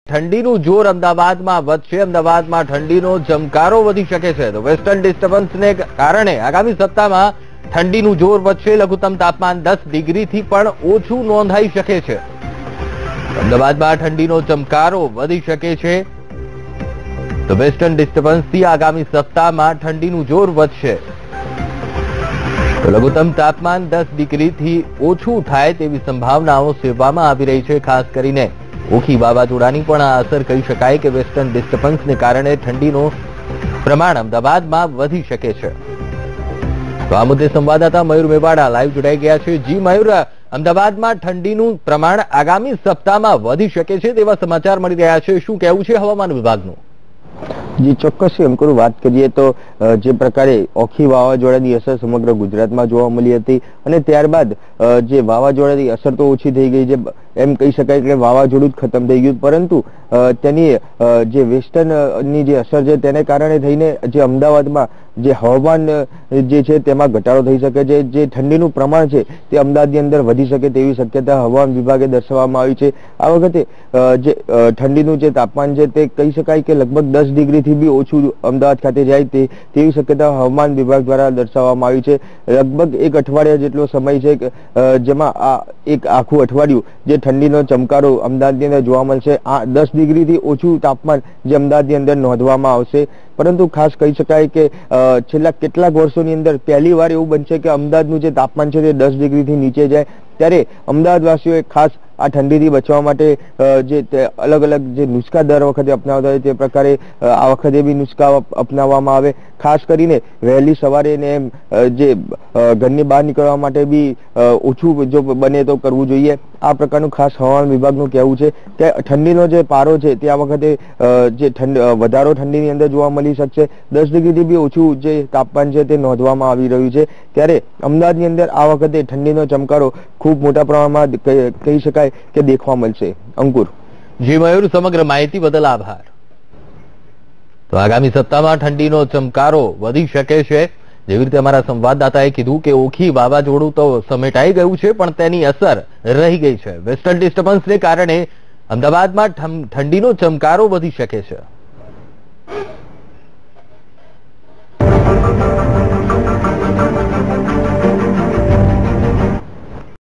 ઠંડીનું જોર અમદાવાદમાં વધશે. અમદાવાદમાં ઠંડીનો ચમકારો વધી શકે છે. તો વેસ્ટર્ન ડિસ્ટર્બન્સને કારણે આગામી સપ્તાહમાં ઠંડીનું જોર વધશે. લઘુત્તમ તાપમાન 10 ડિગ્રીથી પણ ઓછું નોંધાઈ શકે છે. અમદાવાદમાં ઠંડીનો ચમકારો વધી શકે છે. તો વેસ્ટર્ન ડિસ્ટર્બન્સથી આગામી સપ્તાહમાં ઠંડીનું જોર વધશે. તો લઘુત્તમ તાપમાન 10 ડિગ્રીથી ઓછું થાય તેવી સંભાવનાઓ સેવવામાં આવી રહી છે. ખાસ કરીને ઓખી વાવાઝોડાની પણ આ અસર કહી શકાય કે વેસ્ટર્ન ડિસ્ટર્બન્સને કારણે ઠંડીનું પ્રમાણ અમદાવાદમાં વધી શકે છે. તો આ મુદ્દે સંવાદદાતા મયુર મેવાડા લાઈવ જોડાઈ ગયા છે. જી મયુર, અમદાવાદમાં ઠંડીનું પ્રમાણ આગામી સપ્તાહમાં વધી શકે છે તેવા સમાચાર મળી રહ્યા છે. શું કહેવું છે હવામાન વિભાગનું? જી ચોક્કસથી અંકુર, વાત કરીએ તો જે પ્રકારે ઓખી વાવાઝોડાની અસર સમગ્ર ગુજરાતમાં જોવા મળી હતી અને ત્યારબાદ જે વાવાઝોડાની અસર તો ઓછી થઈ ગઈ છે, એમ કહી શકાય કે વાવાઝોડું જ ખતમ થઈ ગયું, પરંતુ તેની જે વેસ્ટર્નની જે અસર છે તેને કારણે થઈને જે અમદાવાદમાં જે હવામાન જે છે તેમાં ઘટાડો થઈ શકે છે. જે ઠંડીનું પ્રમાણ છે તે અમદાવાદની અંદર વધી શકે તેવી શક્યતા હવામાન વિભાગે દર્શાવવામાં આવી છે. આ વખતે જે ઠંડીનું જે તાપમાન છે તે કહી શકાય કે લગભગ 10 ડિગ્રીથી બી ઓછું અમદાવાદ ખાતે જાય તેવી શક્યતા હવામાન વિભાગ દ્વારા દર્શાવવામાં આવી છે. લગભગ એક અઠવાડિયા જેટલો સમય છે જેમાં આ એક આખું અઠવાડિયું જે ઠંડીનો ચમકારો અમદાવાદની અંદર જોવા મળશે. 10 ડિગ્રીથી ઓછું તાપમાન જે અમદાવાદની અંદર નોંધવામાં આવશે. પરંતુ ખાસ કહી શકાય કે છેલ્લા કેટલાક વર્ષોની અંદર પહેલી વાર એવું બનશે કે અમદાવાદનું જે તાપમાન છે તે 10 ડિગ્રીથી નીચે જાય. ત્યારે અમદાવાદવાસીઓએ ખાસ આ ઠંડીથી બચવા માટે જે અલગ અલગ જે નુસ્ખા દર વખતે અપનાવતા હોય તે પ્રકારે આ વખતે બી નુસ્ખા અપનાવવામાં આવે. ખાસ કરીને વહેલી સવારે ને જે ઘરની બહાર નીકળવા માટે બી ઓછું જો બને તો કરવું જોઈએ. આ પ્રકારનું ખાસ હવામાન વિભાગનું કહેવું છે કે ઠંડીનો જે પારો છે તે આ વખતે જે વધારો ઠંડીની અંદર જોવા મળી શકશે. 10 ડિગ્રીથી બી ઓછું જે તાપમાન છે તે નોંધવામાં આવી રહ્યું છે. ત્યારે અમદાવાદની અંદર આ વખતે ઠંડીનો ચમકારો ખૂબ મોટા પ્રમાણમાં કહી શકાય કે દેખવા મળશે. અંકુર. જી મયુર, સમગ્ર માહિતી બદલ આભાર. તો આગામી સપ્તાહમાં ઠંડીનો ચમકારો વધી શકે છે. જેવી રીતે અમારા સંવાદદાતાએ કીધું કે ઓખી વાવાઝોડું તો સમેટાઈ ગયું છે પણ તેની અસર રહી ગઈ છે. વેસ્ટર્ન ડિસ્ટર્બન્સને કારણે અમદાવાદમાં ઠંડીનો ચમકારો વધી શકે છે.